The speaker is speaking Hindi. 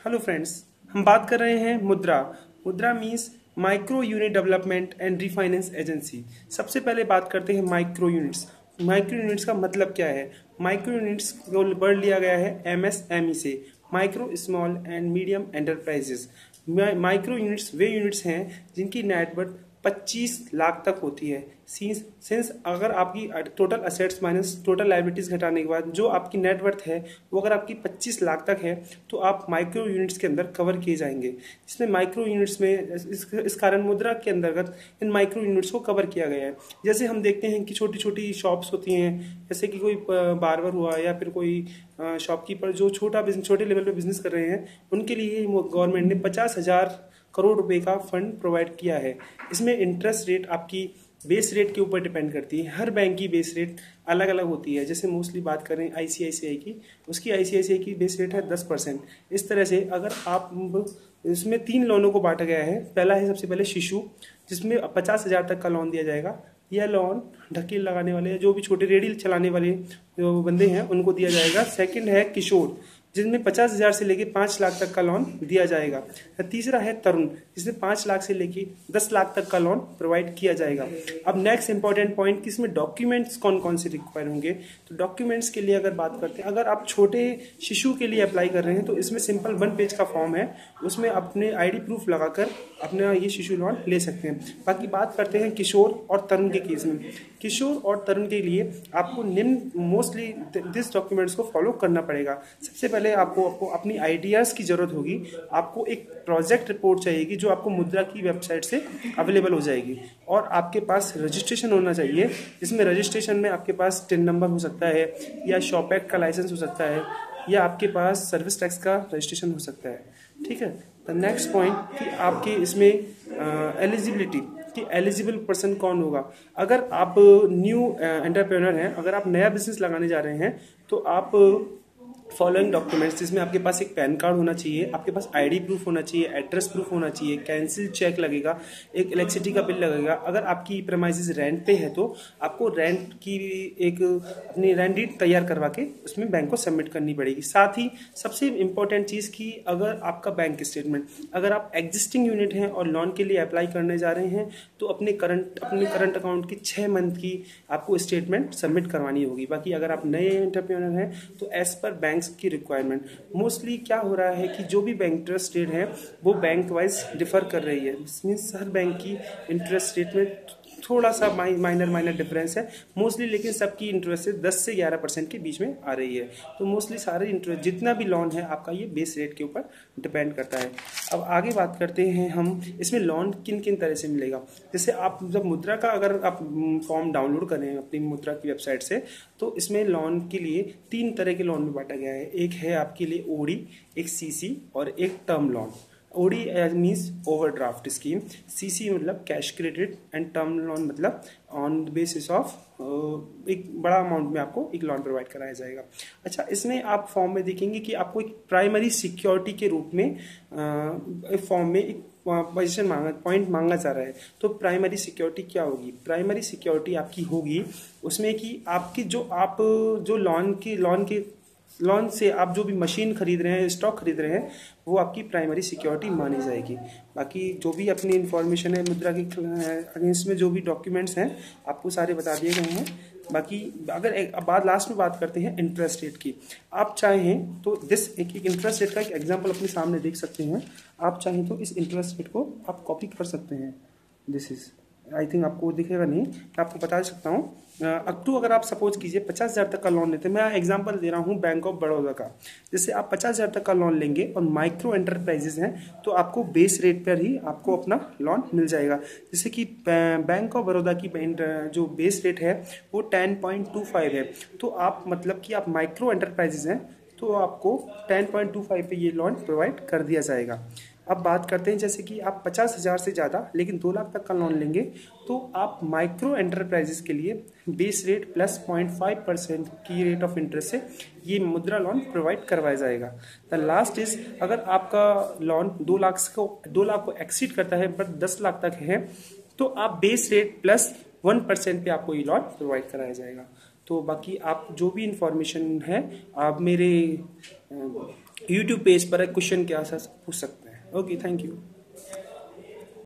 हेलो फ्रेंड्स, हम बात कर रहे हैं Mudra. Mudra means micro unit development and refinance agency. सबसे पहले बात करते हैं माइक्रो यूनिट्स। माइक्रो यूनिट्स का मतलब क्या है? माइक्रो यूनिट्स को वर्ड लिया गया है एमएसएमई से, micro small and medium enterprises. Micro units वे यूनिट्स हैं जिनकी नेटवर्थ 25 लाख तक होती है। सिंस अगर आपकी total assets minus total liabilities घटाने के बाद जो आपकी नेटवर्थ है वो अगर आपकी 25 लाख तक है तो आप माइक्रो यूनिट्स के अंदर कवर किए जाएंगे। इसमें माइक्रो यूनिट्स में इस कारण मुद्रा के अंतर्गत इन माइक्रो यूनिट्स को कवर किया गया है। जैसे हम देखते हैं कि छोटी छोटी शॉप्स होती हैं, जैसे कि कोई बार्बर हुआ या फिर कोई शॉपकीपर जो छोटे लेवल पे बिजनेस कर रहे हैं, उनके लिए गवर्नमेंट ने 50,000 करोड़ रुपए का फंड प्रोवाइड किया है। इसमें इंटरेस्ट रेट आपकी बेस रेट के ऊपर डिपेंड करती है। हर बैंक की बेस रेट अलग अलग होती है। जैसे मोस्टली बात करें आईसीआईसीआई की, उसकी आईसीआईसीआई की बेस रेट है 10%। इस तरह से अगर आप इसमें 3 लोनों को बांटा गया है। पहला है सबसे पहले शिशु, जिसमें 50,000 तक का लोन दिया जाएगा। यह लोन ढकील लगाने वाले जो भी छोटे रेडी चलाने वाले जो बंदे हैं उनको दिया जाएगा। सेकंड है किशोर, जिसमें 50,000 से लेके 5 लाख तक का लोन दिया जाएगा। तीसरा है तरुण, जिसमें 5 लाख से लेके 10 लाख तक का लोन प्रोवाइड किया जाएगा। अब नेक्स्ट इंपॉर्टेंट पॉइंट कि इसमें डॉक्यूमेंट्स कौन कौन से रिक्वायर होंगे। तो डॉक्यूमेंट्स के लिए अगर बात करते हैं, अगर आप छोटे शिशु के लिए अप्लाई कर रहे हैं तो इसमें सिंपल 1 पेज का फॉर्म है, उसमें अपने आईडी प्रूफ लगाकर अपना ये शिशु लोन ले सकते हैं। बाकी बात करते हैं किशोर और तरुण के केस में। किशोर और तरुण के लिए आपको निम्न मोस्टली दिस डॉक्यूमेंट्स को फॉलो करना पड़ेगा। सबसे पहले आपको अपनी आइडियाज़ की ज़रूरत होगी। आपको एक प्रोजेक्ट रिपोर्ट चाहिएगी जो आपको मुद्रा की वेबसाइट से अवेलेबल हो जाएगी, और आपके पास रजिस्ट्रेशन होना चाहिए, जिसमें रजिस्ट्रेशन में आपके पास टिन नंबर हो सकता है, या शॉप एक्ट का लाइसेंस हो सकता है, या आपके पास सर्विस टैक्स का रजिस्ट्रेशन हो सकता है। ठीक है। द नेक्स्ट पॉइंट कि आपकी इसमें एलिजिबिलिटी कि एलिजिबल पर्सन कौन होगा। अगर आप न्यू एंटरप्रेन्योर हैं, अगर आप नया बिजनेस लगाने जा रहे हैं तो आप फॉलोइंग डॉक्यूमेंट्स, जिसमें आपके पास एक पैन कार्ड होना चाहिए, आपके पास आईडी प्रूफ होना चाहिए, एड्रेस प्रूफ होना चाहिए, कैंसिल चेक लगेगा, एक इलेक्ट्रिसिटी का बिल लगेगा। अगर आपकी प्रेमाइसेस रेंट पे है तो आपको रेंट की एक अपनी रेंट डीड तैयार करवा के उसमें बैंक को सबमिट करनी पड़ेगी। साथ ही सबसे इंपॉर्टेंट चीज़ की अगर आपका बैंक स्टेटमेंट, अगर आप एग्जिस्टिंग यूनिट हैं और लोन के लिए अप्लाई करने जा रहे हैं तो अपने करंट अकाउंट की 6 मंथ की आपको स्टेटमेंट सबमिट करवानी होगी। बाकी अगर आप नए एंटरप्रेन्योर हैं तो एज पर बैंक की रिक्वायरमेंट मोस्टली क्या हो रहा है कि जो भी बैंक इंटरेस्ट रेट है वो बैंक वाइज डिफर कर रही है। मीन्स हर बैंक की इंटरेस्ट रेट में थोड़ा सा माइनर डिफरेंस है मोस्टली, लेकिन सबकी इंटरेस्ट रेट 10 से 11% के बीच में आ रही है। तो मोस्टली सारे इंटरेस्ट जितना भी लोन है आपका ये बेस रेट के ऊपर डिपेंड करता है। अब आगे बात करते हैं हम इसमें लोन किन किन तरह से मिलेगा। जैसे आप जब मुद्रा का अगर आप फॉर्म डाउनलोड करें अपनी मुद्रा की वेबसाइट से, तो इसमें लोन के लिए 3 तरह के लोन में बांटा गया है। एक है आपके लिए ओडी, एक सीसी और एक term loan. OD means overdraft scheme, CC मतलब cash credit, and term loan मतलब ऑन द बेसिस ऑफ एक बड़ा अमाउंट में आपको एक लोन प्रोवाइड कराया जाएगा। अच्छा, इसमें आप फॉर्म में देखेंगे कि आपको एक प्राइमरी सिक्योरिटी के रूप में फॉर्म में एक पॉइंट मांगा जा रहा है। तो प्राइमरी सिक्योरिटी क्या होगी? प्राइमरी सिक्योरिटी आपकी होगी उसमें कि आपकी जो लोन से आप जो भी मशीन खरीद रहे हैं, स्टॉक खरीद रहे हैं, वो आपकी प्राइमरी सिक्योरिटी मानी जाएगी। बाकी जो भी अपनी इन्फॉर्मेशन है मुद्रा के अगेंस्ट में जो भी डॉक्यूमेंट्स हैं आपको सारे बता दिए गए हैं। बाकी अगर लास्ट में बात करते हैं इंटरेस्ट रेट की। आप चाहें तो एक इंटरेस्ट रेट का एक एग्जांपल अपने सामने देख सकते हैं। आप चाहें तो इस इंटरेस्ट रेट को आप कॉपी कर सकते हैं। दिस इज आई थिंक आपको दिखेगा नहीं, मैं आपको बता सकता हूँ। अगर आप सपोज कीजिए 50,000 तक का लोन लेते हैं, मैं एग्जांपल दे रहा हूँ बैंक ऑफ बड़ौदा का। जैसे आप 50,000 तक का लोन लेंगे और माइक्रो एंटरप्राइजेज हैं तो आपको बेस रेट पर ही आपको अपना लोन मिल जाएगा। जैसे कि बैंक ऑफ बड़ौदा की जो बेस रेट है वो 10.25 है। तो आप मतलब कि आप माइक्रो एंटरप्राइजेज हैं तो आपको 10.25 पे ये लोन प्रोवाइड कर दिया जाएगा। अब बात करते हैं जैसे कि आप 50,000 से ज़्यादा लेकिन 2 लाख तक का लोन लेंगे तो आप माइक्रो एंटरप्राइजेस के लिए बेस रेट प्लस 0.5% की रेट ऑफ इंटरेस्ट से ये मुद्रा लोन प्रोवाइड करवाया जाएगा। द लास्ट इज, अगर आपका लोन 2 लाख को एक्सीड करता है बट 10 लाख तक है तो आप बेस रेट प्लस 1% पे आपको ये लोन प्रोवाइड कराया जाएगा। तो बाकी आप जो भी इंफॉर्मेशन है आप मेरे यूट्यूब पेज पर क्वेश्चन के आंसर पूछ सकते हैं। Okay, thank you.